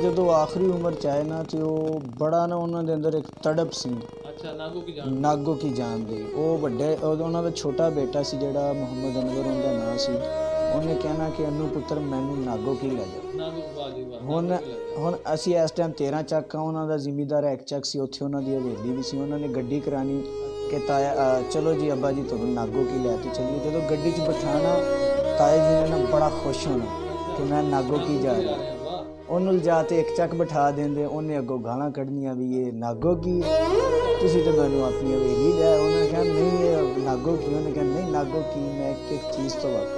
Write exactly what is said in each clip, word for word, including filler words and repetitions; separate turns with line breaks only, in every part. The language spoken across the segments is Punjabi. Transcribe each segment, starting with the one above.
ਜਦੋਂ ਆਖਰੀ ਉਮਰ 'ਚ ਆਏ ਨਾ ਤੇ ਉਹ ਬੜਾ ਨਾ ਉਹਨਾਂ ਦੇ ਅੰਦਰ ਇੱਕ ਤੜਪ ਸੀ।
ਅੱਛਾ, ਨਾਗੋ ਕੀ ਜਾਨ
ਨਾਗੋ ਕੀ ਜਾਨ ਦੀ। ਉਹ ਵੱਡੇ ਉਹਨਾਂ ਦਾ ਛੋਟਾ ਬੇਟਾ ਸੀ ਜਿਹੜਾ ਮੁਹੰਮਦ ਅਨਵਰ ਉਹਦਾ ਨਾਂ ਸੀ। ਉਹਨੇ ਕਹਿਣਾ ਕਿ ਅਨੂ ਪੁੱਤਰ ਮੈਨੂੰ ਨਾਗੋ ਕੀ ਲੈ ਜਾਓ। ਹੁਣ ਹੁਣ ਅਸੀਂ ਇਸ ਟਾਈਮ ਤੇਰਾਂ ਚੱਕ ਆ, ਉਹਨਾਂ ਦਾ ਜ਼ਿਮੀਦਾਰ ਇੱਕ ਚੱਕ ਸੀ, ਉੱਥੇ ਉਹਨਾਂ ਦੀ ਹਵੇਲੀ ਵੀ ਸੀ। ਉਹਨਾਂ ਨੇ ਗੱਡੀ ਕਰਾਣੀ ਕਿ ਤਾਇਆ ਚਲੋ ਜੀ ਅੱਬਾ ਜੀ ਤੁਹਾਨੂੰ ਨਾਗੋ ਕੀ ਲੈ ਕੇ ਚੱਲੀਏ। ਜਦੋਂ ਗੱਡੀ 'ਚ ਬਿਠਾਣਾ ਤਾਇਆ ਜੀ ਨੇ ਨਾ ਬੜਾ ਖੁਸ਼ ਹੋਣਾ ਕਿ ਮੈਂ ਨਾਗੋ ਕੀ ਜਾ ਰਿਹਾ। ਉਹਨੂੰ ਲਿਜਾ ਕੇ ਇੱਕ ਚੱਕ ਬਿਠਾ ਦਿੰਦੇ, ਉਹਨੇ ਅੱਗੋਂ ਗਾਲਾਂ ਕੱਢਣੀਆਂ ਵੀ ਇਹ ਨਾਗੋ ਕੀ ਤੁਸੀਂ ਤਾਂ ਮੈਨੂੰ ਆਪਣੀ ਹਵੇਲੀ ਲੈ। ਉਹਨੇ ਕਿਹਾ ਨਹੀਂ ਇਹ ਨਾਗੋ ਕੀ। ਉਹਨੇ ਕਿਹਾ ਨਹੀਂ ਨਾਗੋ ਕੀ ਮੈਂ ਇੱਕ ਇੱਕ ਚੀਜ਼ ਤੋਂ ਵਾਕਫ।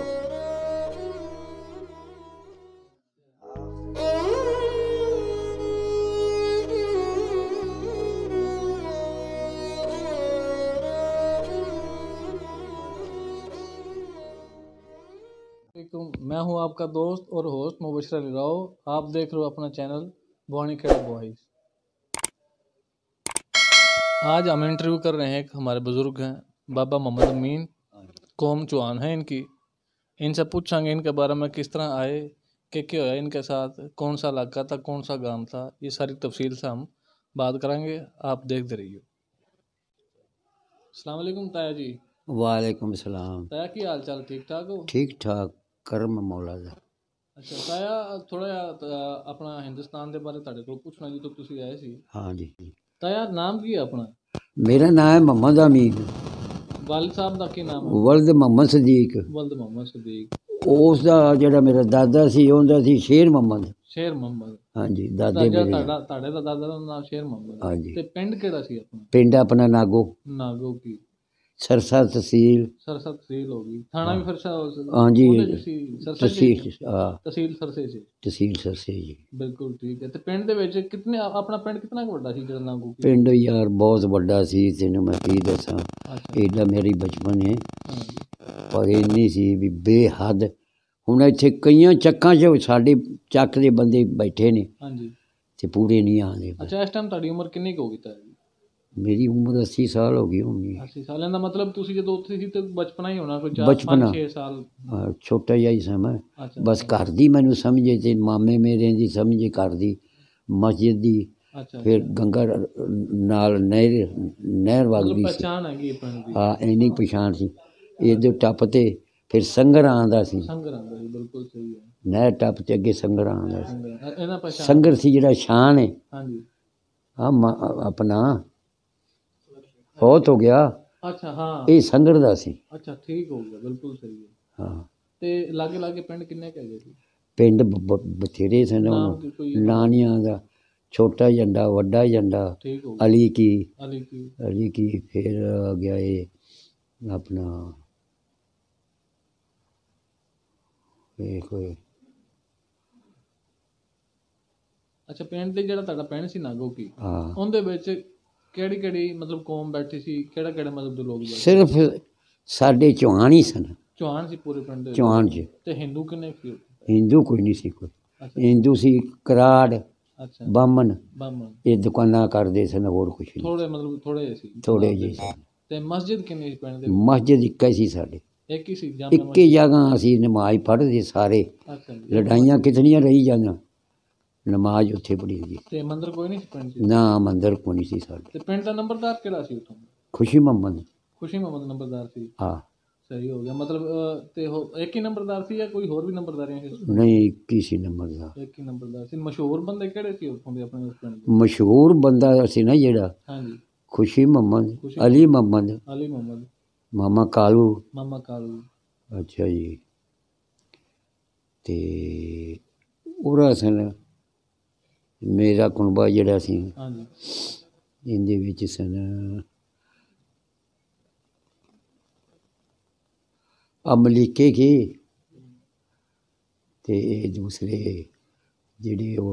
मैं हूं आपका दोस्त और होस्ट मुबशर अली राव। आप देख रहे हो अपना चैनल बुआनी खेड़ा बॉयज़। आज हम इंटरव्यू कर रहे हैं, एक हमारे बुज़ुर्ग हैं बाबा मोहम्मद अमीन, कौम चौहान है इनकी। इनसे पूछेंगे इनके बारे में, किस तरह आए, क्या क्या होया इनके साथ, कौन सा इलाका था, कौन सा गांव था, ये सारी तफसील से हम बात करेंगे। आप देखते रहिए। अस्सलाम वालेकुम ताया जी।
वालेकुम सलाम।
ताया की हाल चाल, ठीक ठाक हो?
ठीक ठाक, करम मौला दा।
अच्छा ताया, थोड़ा जिहा अपना हिंदुस्तान के बारे तुहाडे कोल पुछना जी, तो तुसीं आए सी।
हाँ जी।
ताया नाम की है अपना?
मेरा नाम है मोहम्मद अमीन।
वालिद साहब दा की नाम है?
वल्द मोहम्मद सदीक।
वल्द मोहम्मद सदीक।
उस दा जेड़ा मेरा दादा सी उनदा सी शेर मोहम्मद।
शेर मोहम्मद। हाँ
जी, दादे मेरे।
तुहाडा तुहाडे दा दादा दा नाम शेर मोहम्मद। हाँ जी। ते पिंड किहड़ा सी अपना?
पिंड अपना नागो।
नागो की।
सरसा तहसील।
सरसा तहसील होगी। थाना भी सरसा?
हाँ जी,
तहसील तहसील सरसे से।
तहसील सरसे जी।
बिल्कुल ठीक है। ते पिंड दे विच कितने, अपना पिंड कितना वड्डा सी जेड़ा नागो की?
पिंड यार बहुत वड्डा सी, तैनूं मैं की दसां। एडा मेरी बचपन है पर इन्नी सी भी बेहद। हुण इत्थे कईयां चक्कां च साडे ਚੱਕ ਦੇ ਬੰਦੇ बैठे ने।
हाँ जी।
ते पूरे नहीं आंदे।
अच्छा, इस टाइम तुहाडी उम्र कितनी हो गई ताया?
मेरी उम्र अस्सी साल हो गई होनी।
अस्सी साल का मतलब तुसी जदों उत्थे सी ते बचपना ही होना, कोई चार
बचपना
छे साल?
छोटा जिहा ही समा।
अच्छा।
बस घर दी मैनू समझे ते मामे मेरे दी समझे, घर दी मस्जिद दी। अच्छा। फिर गंगा नाल नहर नहर वगदी सी।
पहचान हैगी पिंड दी?
हाँ, इन्नी पछाण सी। इधर टप ते फिर संगर आंदा सी।
संगर आंदा सी, बिल्कुल सही है।
नहर टप ते अगे संगर आंदा सी।
इना पहचान
संगर सी जेड़ा शान है।
हां जी।
हाँ अपना बहुत हो गया।
अच्छा हाँ,
ये संगर दा सी।
अच्छा ठीक हो गया, बिल्कुल सही है।
हाँ।
ते लागे लागे पिंड किन्ने के हैगे सी?
पिंड बथेरे सन। नानियां दा छोटा झंडा, वड्डा झंडा, अली की अली की अली की फिर आ गया ये अपना कोई।
अच्छा, पिंड दे जेड़ा तुहाडा पिंड सी नागो की,
हाँ,
उनदे विच केड़ी केड़ी मतलब कौम बैठी सी, केड़ा केड़ा मतलब दे लोग बैठे?
सिर्फ साडे चौहान ही सन।
चौहान सी पूरे पिंड दे?
चौहान च।
ते हिंदू किन्ने सी?
हिंदू कोई नहीं सी कोई। हिंदू सी कराड़। अच्छा। बामन। बामन ये दुकाना करदे सन, होर कुछ नहीं।
थोड़े मतलब थोड़े सी? थोड़े जी सन। ते मस्जिद किन्नी सी पिंड दे?
मस्जिद इक्क ही सी साडे।
एक ही सी?
इक्क ही जगह असीं नमाज पढ़दे सारे। अच्छा। लड़ाइयां कितनियां रही जाना, नमाज उत्थे पढ़ी दी।
ते मंदिर कोई नहीं सी पिंड च?
ना मंदिर कोई नहीं सी साडे।
ते पिंड दा नंबरदार केड़ा सी उत्थों?
खुशी मोहम्मद।
खुशी मोहम्मद नंबरदार सी?
हाँ।
सही हो गया। मतलब ते हो एक ही नंबरदार सी या कोई होर भी नंबरदारियां सी?
नहीं, एक ही सी नंबरदार।
एक ही नंबरदार सी। मशहूर बंदे केड़े सी उत्थों दे अपने उस पिंड दे?
मशहूर बंदा सी ना जेड़ा, हाँ जी, खुशी मोहम्मद, अली मोहम्मद,
अली मोहम्मद,
मामा कालू।
मामा कालू।
अच्छा जी। ते ओरा सन मेरा कुनबा जेड़ा सी। हाँ जी। इंदे विच सन अमलीके की ते दूसरे जेड़े वो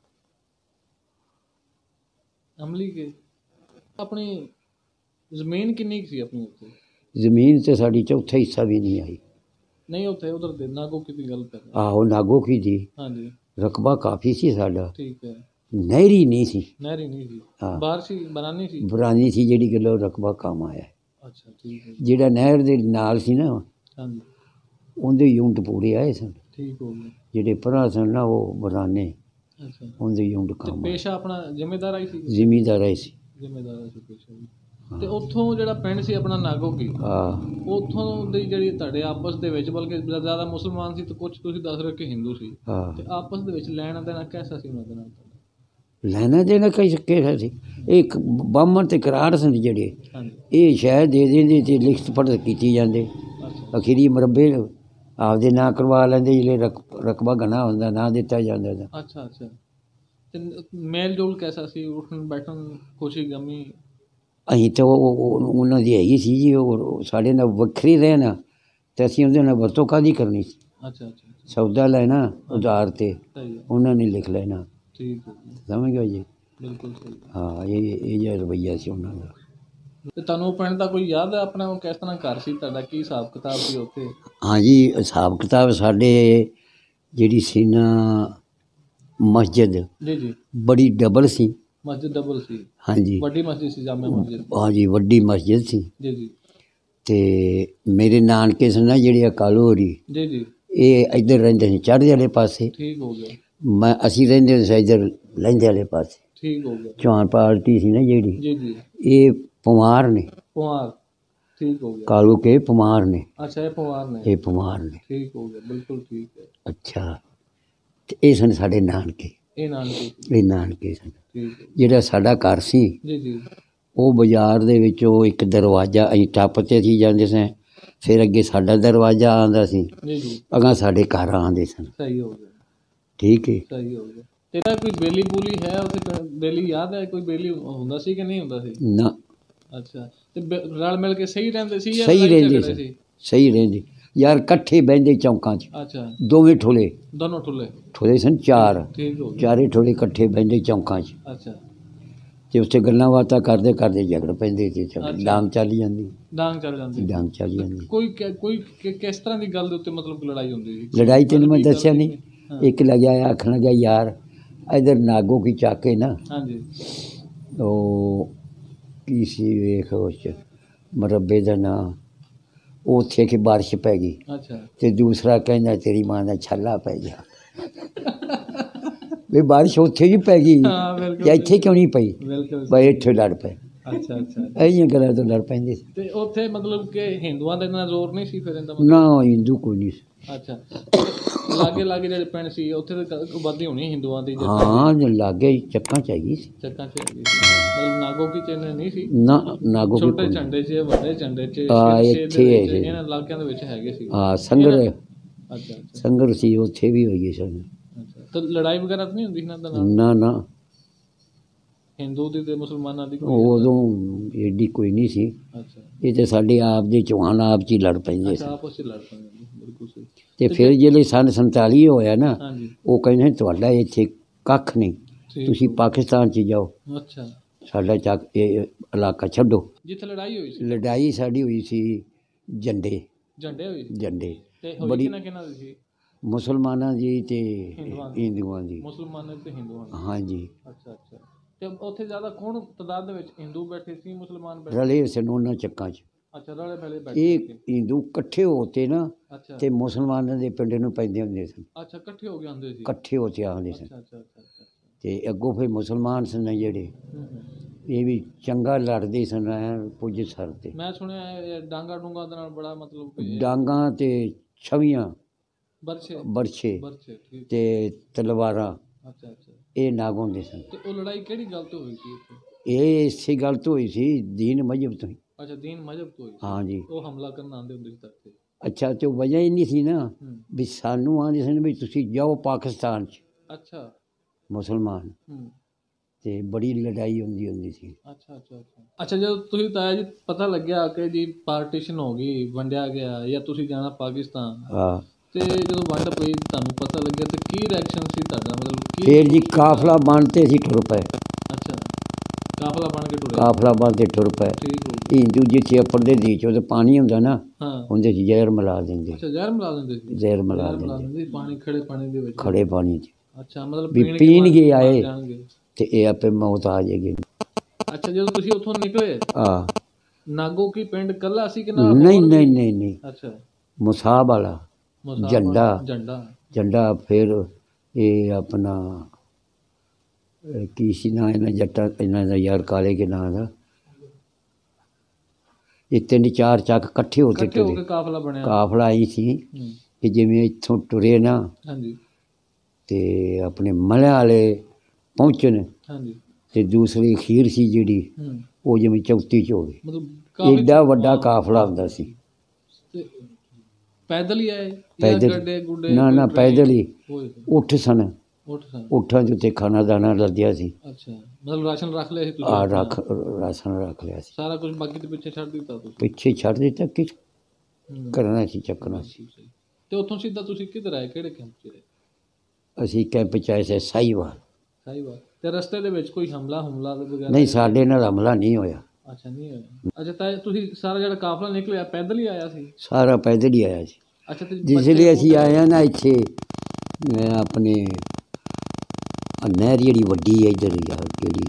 अमली के। अपनी जमीन किन्नी सी अपनी उत्थे?
जमीन ते साडी चौथा हिस्सा भी नहीं आई।
नहीं उत्थे उधर दे नागो की दी गल कर?
आहो नागो की दी। हाँ जी। रकबा काफ़ी सी साडा। ठीक है। नहरी नहीं सी।
नहरी नहीं सी। हाँ। बाहर सी बनानी सी? बनानी
सी जेड़ी गलो रकबा कम आया।
अच्छा ठीक है।
जेड़ा नहर दे नाल सी ना,
हाँ जी,
उनदे यूनिट पूरे आए सन।
ठीक हो गया।
जेड़े भरा सन ना वो बनाने।
ਅੱਛਾ
ਉਹਦੇ ਯੂੰਡ
ਤੇ
ਕੰਮ
ਪੇਸ਼ਾ ਆਪਣਾ ਜ਼ਿੰਮੇਦਾਰ ਆਈ ਸੀ
ਜ਼ਿਮੀਦਾਰ ਆਏ ਸੀ।
ਜ਼ਿੰਮੇਦਾਰ ਸੀ ਪੇਸ਼ਾ ਵੀ। ਤੇ ਉੱਥੋਂ ਜਿਹੜਾ ਪਿੰਡ ਸੀ ਆਪਣਾ ਨਾਗੋਕੀ,
ਹਾਂ
ਉੱਥੋਂ ਦੀ ਜਿਹੜੀ ਤੁਹਾਡੇ ਆਪਸ ਦੇ ਵਿੱਚ, ਬਲਕਿ ਜ਼ਿਆਦਾ ਮੁਸਲਮਾਨ ਸੀ ਤੇ ਕੁਝ ਤੁਸੀਂ ਦੱਸ ਰਹੇ ਹੋ ਕਿ ਹਿੰਦੂ ਸੀ,
ਹਾਂ
ਤੇ ਆਪਸ ਦੇ ਵਿੱਚ ਲੈਣਾ ਦੇਣਾ ਕੈਸਾ ਸੀ ਉਹਨਾਂ ਦੇ ਨਾਲ?
ਲੈਣਾ ਦੇਣਾ ਕਈ ਕਿਹੜਾ ਸੀ, ਇਹ ਇੱਕ ਬਾਹਮਣ ਤੇ ਕਰਾਰ ਸਨ ਜਿਹੜੇ,
ਹਾਂਜੀ
ਇਹ ਸ਼ਾਇਦ ਦੇ ਦਿੰਦੇ ਤੇ ਲਿਖਤ ਪੜ੍ਹਤ ਕੀਤੀ ਜਾਂਦੇ,
ਅੱਛਾ
ਅਖੀਰੀ ਮਰਬੇ ਆਪਦੇ ਨਾਂ ਕਰਵਾ ਲੈਂਦੇ, ਜਿਹੜੇ ਰਕ ਰਕਬਾ ਘਣਾ ਹੁੰਦਾ ਨਾਂ ਦਿੱਤਾ ਜਾਂਦਾ ਤਾਂ।
ਅੱਛਾ ਅੱਛਾ ਤੇ ਮੇਲ ਜੋਲ ਕੈਸਾ ਸੀ, ਉੱਠਣ ਬੈਠਣ, ਖੁਸ਼ੀ ਗਮੀ?
ਅਸੀਂ ਤਾਂ ਉਹ ਉਹ- ਉਹਨਾਂ ਦੀ ਹੈਗੀ ਸੀ ਜੀ, ਉਹ ਸਾਡੇ ਨਾਲ ਵੱਖਰੀ ਰਹਿਣਾ, ਤੇ ਅਸੀਂ ਉਹਦੇ ਨਾਲ ਵਰਤੋਂ ਕਾਹਦੀ ਕਰਨੀ ਸੀ।
ਅੱਛਾ ਅੱਛਾ
ਸੌਦਾ ਲੈਣਾ ਉਧਾਰ ਤੇ
ਸਹੀ ਹੈ,
ਉਹਨਾਂ ਨੇ ਲਿਖ ਲੈਣਾ,
ਠੀਕ ਹੈ ਜੀ,
ਸਮਝ ਗਏ ਜੀ।
ਬਿਲਕੁਲ ਸਹੀ।
ਹਾਂ ਇਹ ਇਹ ਜਿਹਾ ਰਵੱਈਆ ਸੀ ਉਹਨਾਂ ਦਾ।
ਤੇ ਤੁਹਾਨੂੰ ਉਹ ਪਿੰਡ ਦਾ ਕੋਈ ਯਾਦ ਹੈ ਆਪਣਾ, ਉਹ ਕਿਸ ਤਰ੍ਹਾਂ ਘਰ ਸੀ ਤੁਹਾਡਾ, ਕੀ ਹਿਸਾਬ ਕਿਤਾਬ ਸੀ ਉੱਥੇ?
ਹਾਂਜੀ ਹਿਸਾਬ ਕਿਤਾਬ ਸਾਡੇ ਜਿਹੜੀ ਸੀ ਨਾ ਮਸਜਿਦ
ਜੀ ਜੀ
ਬੜੀ ਡਬਲ ਸੀ।
ਮਸਜਿਦ ਡਬਲ ਸੀ?
ਹਾਂਜੀ
ਵੱਡੀ ਮਸਜਿਦ ਸੀ, ਜਾਮੇ ਮਸਜਿਦ?
ਹਾਂਜੀ ਵੱਡੀ ਮਸਜਿਦ ਸੀ।
ਜੀ ਜੀ
ਤੇ ਮੇਰੇ ਨਾਨਕੇ ਸਨ ਨਾ ਜਿਹੜੇ ਕਾਲੂ ਹੋਰੀ,
ਜੀ ਜੀ
ਇਹ ਇੱਧਰ ਰਹਿੰਦੇ ਸੀ ਚੜ੍ਹਦੇ ਵਾਲੇ ਪਾਸੇ,
ਠੀਕ ਹੋ ਗਿਆ,
ਮੈਂ ਅਸੀਂ ਰਹਿੰਦੇ ਸੀ ਇੱਧਰ ਲਹਿੰਦੇ ਵਾਲੇ ਪਾਸੇ।
ਠੀਕ ਹੋ ਗਿਆ,
ਚੌਹਾਨ ਪਾਰਟੀ ਸੀ ਨਾ ਜਿਹੜੀ,
ਜੀ ਜੀ
ਇਹ ਪਵਾਰ ਨੇ,
ਪੁਆਰ, ਠੀਕ ਹੋ ਗਿਆ।
ਕਾਲੂ ਕੇ ਪਵਾਰ ਨੇ,
ਅੱਛਾ ਇਹ ਪੁਆਰ ਨੇ,
ਇਹ ਪਵਾਰ ਨੇ।
ਠੀਕ ਹੋ ਗਿਆ, ਬਿਲਕੁਲ ਠੀਕ ਹੈ।
ਅੱਛਾ ਤੇ ਇਹ ਸਨ ਸਾਡੇ ਨਾਨਕੇ,
ਇਹ ਨਾਨਕੇ ਸੀ,
ਇਹ ਨਾਨਕੇ ਸਨ।
ਠੀਕ ਹੈ
ਜਿਹੜਾ ਸਾਡਾ ਘਰ ਸੀ
ਜੀ ਜੀ
ਉਹ ਬਾਜ਼ਾਰ ਦੇ ਵਿੱਚੋਂ ਇੱਕ ਦਰਵਾਜ਼ਾ ਅਸੀਂ ਟੱਪ ਤੇ ਸੀ ਜਾਂਦੇ ਸਾਂ, ਫਿਰ ਅੱਗੇ ਸਾਡਾ ਦਰਵਾਜ਼ਾ ਆਉਂਦਾ ਸੀ,
ਜੀ ਜੀ
ਅਗਾਂਹ ਸਾਡੇ ਘਰ ਆਉਂਦੇ ਸਨ।
ਸਹੀ ਹੋ ਗਿਆ,
ਠੀਕ ਹੈ।
ਸਹੀ ਹੋ ਗਿਆ। ਤੇਰਾ ਕੋਈ ਬੇਲੀ ਬੂਲੀ ਹੈ ਉੱਥੇ? ਕ- ਬੇਲੀ ਯਾਦ ਹੈ, ਕੋਈ ਬੇਲੀ ਹੁੰਦਾ ਸੀ ਕਿ ਨਹੀਂ ਹੁੰਦਾ ਸੀ?
ਨਾ
ਅੱਛਾ ਤੇ ਬ- ਰਲ ਮਿਲ ਕੇ ਸਹੀ ਰਹਿੰਦੇ ਸੀ ਜਾਂ
ਸਹੀ
ਲੜਾਈ
ਰਹਿੰਦੇ
ਝਗੜੇ
ਸੀ, ਸਹੀ ਰਹਿੰਦੇ ਯਾਰ, ਇਕੱਠੇ ਬਹਿੰਦੇ ਚੌਂਕਾਂ 'ਚ,
ਅੱਛਾ
ਦੋਵੇਂ ਠੋਲੇ
ਦੋਨੋਂ ਠੁੱਲੇ,
ਠੋਲੇ ਸਨ ਚਾਰ,
ਠੀਕ ਹੋ ਗਿਆ,
ਚਾਰੇ ਠੋਲੇ ਇਕੱਠੇ ਬਹਿੰਦੇ ਚੌਂਕਾਂ 'ਚ,
ਅੱਛਾ
ਤੇ ਉੱਥੇ ਗੱਲਾਂ ਬਾਤਾਂ ਕਰਦੇ ਕਰਦੇ ਝਗੜ ਪੈਂਦੇ ਸੀ, ਝਗੜ-
ਅੱਛਾ।
ਡਾਂਗ ਚੱਲ ਜਾਂਦੀ,
ਡਾਂਗ ਚੱਲ ਜਾਂਦੀ?
ਡਾਂਗ ਚੱਲ ਜਾਂਦੀ।
ਕੋਈ ਕਿ- ਕੋਈ ਕਿ- ਕਿਸ ਤਰ੍ਹਾਂ ਦੀ ਗੱਲ ਦੇ ਉੱਤੇ ਮਤਲਬ ਕੋਈ ਲੜਾਈ ਹੁੰਦੀ ਸੀ?
ਲੜਾਈ ਤੈਨੂੰ ਮੈਂ
ਕੀ ਗੱਲ
ਦੱਸਿਆ ਨਹੀਂ,
ਹਾਂ।
ਇੱਕ ਲੱਗਿਆ ਆਖਣ ਲੱਗਿਆ ਯਾਰ ਇਧਰ ਨਾਗੋ ਕੀ ਚਾਕੇ ਨਾ,
ਹਾਂਜੀ
ਉਹ ਕੀ ਸੀ ਵੇਖ ਉਸ 'ਚ ਮਰੱਬੇ ਦਾ ਨਾਂ, ਉੱਥੇ ਕਿ ਬਾਰਿਸ਼ ਪੈ ਗਈ,
ਅੱਛਾ
ਤੇ ਦੂਸਰਾ ਕਹਿੰਦਾ ਤੇਰੀ ਮਾਂ ਦਾ ਛੱਲਾ ਪੈ ਗਿਆ। ਵੀ ਬਾਰਿਸ਼ ਉੱਥੇ ਵੀ ਪੈ ਗਈ,
ਹਾਂ ਬਿਲਕੁਲ,
ਜਾਂ ਇੱਥੇ ਕਿਉਂ ਨਹੀਂ ਪਈ,
ਬਿਲਕੁਲ
ਬਈ ਇੱਥੇ ਲੜ ਪਏ।
ਅੱਛਾ ਅੱਛਾ
ਇਹੀਆਂ ਗੱਲਾਂ ਤੋਂ ਲੜ ਪੈਂਦੇ ਸੀ।
ਤੇ ਉੱਥੇ ਮਤਲਬ ਕਿ ਹਿੰਦੂਆਂ ਦਾ ਇੰਨਾ ਜ਼ੋਰ ਨਹੀਂ ਸੀ ਫਿਰ ਇਹਦਾ
ਨਾ ਹਿੰਦੂ ਕੋਈ ਨਹੀਂ ਸੀ।
ਮਤਲਬ? ਅੱਛਾ ਲਾਗੇ ਲਾਗੇ ਜਿਹੜੇ ਪਿੰਡ ਸੀ ਉੱਥੇ ਤਾਂ ਕ- ਆਬਾਦੀ ਹੋਣੀ ਹਿੰਦੂਆਂ ਦੀ? ਜਾਂ
ਹਾਂ ਜੋ ਲਾਗੇ ਚੱਕਾਂ ਚ ਹੈਗੀ ਸੀ।
ਚੱਕਾਂ ਚ ਹੈਗੀ ਸੀ, ਮਤਲਬ ਨਾਗੋ ਕੀ ਚਿੰਨ੍ਹ ਨਹੀਂ ਸੀ?
ਨਾ ਨਾਗੋ ਕੀ
ਛੋਟੇ
ਕੋਈ
ਝੰਡੇ 'ਚ, ਵੱਡੇ ਝੰਡੇ 'ਚ,
ਹਾਂ,
ਸ਼ੇਰ- ਸ਼ੇਰ
ਇੱਥੇ
ਦੇ ਵਿੱਚ,
ਹੈਗੇ।
ਇਹਨਾਂ ਇਲਾਕਿਆਂ ਦੇ ਵਿੱਚ ਹੈਗੇ ਸੀ?
ਹਾਂ ਸੰਗਰ,
ਅੱਛਾ ਅੱਛਾ
ਸੰਗਰ ਸੀ ਉੱਥੇ ਵੀ ਹੋਈ ਸਨ।
ਅੱਛਾ ਤਾਂ ਲੜਾਈ ਵਗੈਰਾ ਤਾਂ ਨਹੀਂ ਹੁੰਦੀ ਇਹਨਾਂ ਦੇ ਨਾਲ,
ਨਾ ਨਾ
ਹਿੰਦੂ ਦੀ ਤੇ ਮੁਸਲਮਾਨਾਂ ਦੀ ਕੋਈ?
ਉਦੋਂ ਏਡੀ ਕੋਈ ਨਹੀਂ ਸੀ,
ਅੱਛਾ
ਇਹ ਤੇ ਸਾਡੇ ਆਪ ਦੇ ਚੌਹਾਨ ਆਪ 'ਚ ਹੀ ਲੜ ਪੈਂਦੇ
ਅੱਛਾ
ਸੀ।
ਆਪਸ 'ਚ ਲੜ ਪੈਂਦੇ ਨੇ, ਬਿਲਕੁਲ ਸਹੀ।
ਤੇ ਫਿਰ ਜਿਹੜੇ ਸੰਨ ਸੰਤਾਲੀ ਹੋਇਆ ਨਾ,
ਹਾਂਜੀ
ਉਹ ਕਹਿੰਦੇ ਤੁਹਾਡਾ ਇੱਥੇ ਕੱਖ ਨਹੀਂ,
ਠੀਕ।
ਤੁਸੀਂ ਪਾਕਿਸਤਾਨ 'ਚ ਜਾਓ,
ਅੱਛਾ
ਸਾਡਾ ਚੱਕ ਇਹ ਇਲਾਕਾ ਛੱਡੋ।
ਜਿੱਥੇ ਲੜਾਈ ਹੋਈ ਸੀ?
ਲੜਾਈ ਸਾਡੀ ਹੋਈ ਸੀ ਝੰਡੇ,
ਝੰਡੇ ਹੋਈ ਸੀ?
ਝੰਡੇ
ਤੇ ਹੋਈ
ਬੜੀ-
ਕਿਹਨਾਂ ਕਿਹਨਾਂ ਦੀ ਸੀ?
ਮੁਸਲਮਾਨਾਂ ਦੀ ਤੇ
ਹਿੰਦੂਆਂ ਦੀ।
ਹਿੰਦੂਆਂ ਦੀ।
ਮੁਸਲਮਾਨਾਂ ਤੇ ਹਿੰਦੂਆਂ ਦੀ?
ਹਾਂਜੀ
ਅੱਛਾ ਅੱਛਾ ਤੇ ਉੱਥੇ ਜ਼ਿਆਦਾ ਕੌਣ ਤਾਦਾਦ ਦੇ ਵਿੱਚ ਹਿੰਦੂ ਬੈਠੇ ਸੀ, ਮੁਸਲਮਾਨ ਬੈਠੇ?
ਰਲੇ ਸਨ ਉਹਨਾਂ ਚੱਕਾਂ 'ਚ।
ਅੱਛਾ ਰਲੇ ਪਹਿਲੇ ਬੈਠੇ
ਇਹ
ਸੀ?
ਹਿੰਦੂ ਇਕੱਠੇ ਹੋ ਕੇ ਨਾ
ਅੱਛਾ
ਤੇ ਮੁਸਲਮਾਨਾਂ ਦੇ ਪਿੰਡ ਨੂੰ ਪੈਂਦੇ ਹੁੰਦੇ ਸਨ,
ਅੱਛਾ ਇਕੱਠੇ ਹੋ ਕੇ ਆਉਂਦੇ ਸੀ?
ਇਕੱਠੇ ਹੋ ਕੇ ਆਉਂਦੇ ਸਨ।
ਅੱਛਾ ਅੱਛਾ ਅੱਛਾ ਅੱਛਾ
ਤੇ ਅੱਗੋਂ ਫਿਰ ਮੁਸਲਮਾਨ ਸਨ ਜਿਹੜੇ,
ਹੂੰ, ਹੂੰ।
ਇਹ ਵੀ ਚੰਗਾ ਲੜਦੇ ਸਨ ਐਨ ਪੁੱਜ ਸਰ ਤੇ,
ਮੈਂ ਸੁਣਿਆ ਇਹ ਡਾਂਗਾ ਡੂੰਗਾ ਦੇ ਨਾਲ ਬੜਾ ਮਤਲਬ ਕਿ
ਡਾਂਗਾਂ ਤੇ ਛਵੀਆਂ,
ਬਰਛੇ
ਬਰਛੇ
ਬਰਛੇ, ਠੀਕ।
ਤੇ ਤਲਵਾਰਾਂ,
ਅੱਛਾ ਅੱਛਾ
ਇਹ ਨਾਗ ਹੁੰਦੇ ਸਨ।
ਤੇ ਉਹ ਲੜਾਈ ਕਿਹੜੀ ਗੱਲ ਤੋਂ ਹੋਈ ਸੀ ਉੱਥੇ?
ਇਹ ਇਸੇ ਗੱਲ ਤੋਂ ਹੋਈ ਸੀ, ਦੀਨ ਮਜ਼ਹਬ ਤੋਂ ਹੀ।
ਅੱਛਾ ਦੀਨ ਮਜ਼ਹਬ ਤੋਂ ਹੋਈ ਸੀ?
ਹਾਂਜੀ
ਉਹ ਹਮਲਾ ਕਰਨ ਆਉਂਦੇ ਹੁੰਦੇ ਸੀ ਧਰਤੇ?
ਅੱਛਾ ਤੇ ਉਹ ਵਜ੍ਹਾ ਹੀ ਨਹੀਂ ਸੀ ਨਾ
ਹੂੰ
ਵੀ ਸਾਨੂੰ ਆਂਦੇ ਸਨ ਵੀ ਤੁਸੀਂ ਜਾਓ ਪਾਕਿਸਤਾਨ 'ਚ,
ਅੱਛਾ
ਮੁਸਲਮਾਨ,
ਹੂੰ
ਤੇ ਬੜੀ ਲੜਾਈ ਹੁੰਦੀ ਹੁੰਦੀ ਸੀ।
ਅੱਛਾ ਅੱਛਾ ਅੱਛਾ ਅੱਛਾ ਜਦੋਂ ਤੁਸੀਂ ਤਾਇਆ ਜੀ ਪਤਾ ਲੱਗਿਆ ਕਿ ਜੀ ਪਾਰਟੀਸ਼ਨ ਹੋ ਗਈ, ਵੰਡਿਆ ਗਿਆ ਜਾਂ ਤੁਸੀਂ ਜਾਣਾ ਪਾਕਿਸਤਾਨ,
ਹਾਂ
ਤੇ ਜਦੋਂ ਵੰਡ ਪਈ ਤੁਹਾਨੂੰ ਪਤਾ ਲੱਗਿਆ ਤੇ ਕੀ ਰਿਐਕਸ਼ਨ ਸੀ ਤੁਹਾਡਾ, ਮਤਲਬ ਕੀ?
ਫੇਰ ਜੀ ਕਾਫਲਾ ਬਣ ਤੇ ਅਸੀਂ ਟੁਰ ਪਏ,
ਅੱਛਾ ਕਾਫਲਾ ਬਣ ਕੇ ਟੁਰੇ?
ਕਾਫਲਾ ਬਣ ਤੇ ਟੁਰ ਪਏ।
ਠੀਕ ਹੋ ਗਿਆ।
ਹਿੰਦੂ ਜਿੱਥੇ ਅੱਪੜਦੇ ਦੀ ਚ ਉਹਦੇ ਪਾਣੀ ਹੁੰਦਾ ਨਾ,
ਹਾਂ
ਉਹਦੇ 'ਚ ਜ਼ਹਿਰ ਮਿਲਾ ਦਿੰਦੇ,
ਅੱਛਾ ਜ਼ਹਿਰ ਮਿਲਾ ਦਿੰਦੇ ਸੀ?
ਜ਼ਹਿਰ ਮਿਲਾ
ਜ਼ਹਿਰ ਮਿਲਾ
ਦਿੰਦੇ
ਦਿੰਦੇ ਸੀ ਪਾਣੀ, ਖੜੇ ਪਾਣੀ ਦੇ ਵਿੱਚ?
ਖੜੇ ਪਾਣੀ 'ਚ,
ਅੱਛਾ ਮਤਲਬ
ਵੀ
ਪੀਣਗੇ,
ਪੀਣਗੇ
ਮਰ
ਆਏ
ਜਾਣਗੇ।
ਤੇ ਇਹ ਆਪੇ ਮੌਤ ਆ ਜਾਏਗੀ।
ਅੱਛਾ ਜਦੋਂ ਤੁਸੀਂ ਉੱਥੋਂ ਨਿਕਲੇ,
ਆ
ਨਾਗੋ ਕੀ ਪਿੰਡ ਕੱਲਾ ਸੀ ਕਿ ਨਾਲ
ਨਹੀਂ
ਹੋਰ
ਨਹੀਂ
ਵੀ?
ਨਹੀਂ ਨਹੀਂ
ਅੱਛਾ
ਮੁਸਾਬ ਵਾਲਾ
ਮੁਸਾਫਾ,
ਝੰਡਾ।
ਝੰਡਾ,
ਝੰਡਾ, ਫਿਰ ਇਹ ਆਪਣਾ ਅਹ ਕੀ ਸੀ ਨਾ ਇਹਨਾਂ ਜੱਟਾਂ ਇਹਨਾਂ ਦਾ ਯਾਰ ਕਾਲੇ ਕੇ ਨਾਂ ਦਾ, ਇਹ ਤਿੰਨ ਚਾਰ ਚੱਕ ਇਕੱਠੇ ਹੋ ਕੇ
ਇਕੱਠੇ ਹੋ
ਤੁਰੇ।
ਕੇ ਕਾਫਲਾ ਬਣਿਆ।
ਕਾਫਲਾ ਆਈ ਸੀ
ਹੂੰ,
ਕਿ ਜਿਵੇਂ ਇੱਥੋਂ ਟੁਰੇ ਨਾ
ਹਾਂਜੀ
ਤੇ ਆਪਣੇ ਮਲਿਆਂ ਵਾਲੇ ਪਹੁੰਚਣ,
ਹਾਂਜੀ।
ਤੇ ਦੂਸਰੀ ਖੀਰ ਸੀ ਜਿਹੜੀ
ਹੂੰ,
ਉਹ ਜਿਵੇਂ ਚੌਥੀ 'ਚ ਹੋਵੇ।
ਮਤਲਬ ਕਾਫੀ
ਏਡਾ ਵੱਡਾ ਕਾਫਲਾ ਹੁੰਦਾ ਸੀ।
ਤੇ ਪੈਦਲ ਹੀ ਆਏ ਜਾਂ
ਪੈਦਲ
ਗੱਡੇ ਗੁੱਡੇ?
ਨਾ ਨਾ
ਕੋਈ
ਪੈਦਲ ਹੀ।
ਹੋਏ
ਉੱਠ ਸਨ,
ਉੱਠ ਸਨ।
ਉੱਠਾਂ ਦੇ ਉੱਤੇ ਖਾਣਾ ਦਾਣਾ ਲੱਦਿਆ ਸੀ।
ਅੱਛਾ, ਮਤਲਬ ਰਾਸ਼ਨ ਰੱਖ ਲਿਆ ਸੀ ਤੁਸੀਂ
ਆ
ਆਪਣਾ?
ਰੱਖ ਰਾਸ਼ਨ ਰੱਖ ਲਿਆ ਸੀ,
ਸਾਰਾ ਕੁਝ ਬਾਕੀ ਦੇ ਪਿੱਛੇ ਛੱਡ ਦਿੱਤਾ ਤੁਸੀਂ?
ਪਿੱਛੇ ਛੱਡ ਦਿੱਤਾ ਕਿ
ਹੂੰ,
ਕਰਨਾ ਸੀ, ਚੱਕਣਾ ਸੀ।
ਬਿਲਕੁਲ ਸਹੀ। ਤੇ ਉੱਥੋਂ ਸਿੱਧਾ ਤੁਸੀਂ ਕਿੱਧਰ ਆਏ, ਕਿਹੜੇ ਕੈਂਪ 'ਚ ਰਹੇ?
ਅਸੀਂ ਕੈਂਪ 'ਚ ਆਏ ਸੀ ਸਾਹੀਵਾਲ।
ਸਾਹੀਵਾਲ। ਤੇ ਰਸਤੇ ਦੇ ਵਿੱਚ ਕੋਈ ਹਮਲਾ ਹਮਲਾ ਵਗੈਰਾ?
ਨਹੀਂ, ਸਾਡੇ ਨਾਲ ਹਮਲਾ ਨਹੀਂ ਹੋਇਆ,
ਅੱਛਾ, ਨਹੀਂ ਹੋਇਆ। ਅੱਛਾ, ਤਾਂ ਤੁਸੀਂ ਸਾਰਾ ਜਿਹੜਾ ਕਾਫਲਾ ਨਿਕਲਿਆ ਪੈਦਲ ਹੀ ਆਇਆ ਸੀ?
ਸਾਰਾ ਪੈਦਲ ਹੀ ਆਇਆ ਸੀ।
ਅੱਛਾ, ਤੇ
ਜਿਸ ਲਈ ਅਸੀਂ ਆਏ ਹਾਂ ਨਾ ਇੱਥੇ ਮੈਂ ਆਪਣੇ ਆਹ ਨਹਿਰ ਜਿਹੜੀ ਵੱਡੀ ਹੈ ਇੱਧਰ ਹੀ ਆ ਕਿਹੜੀ,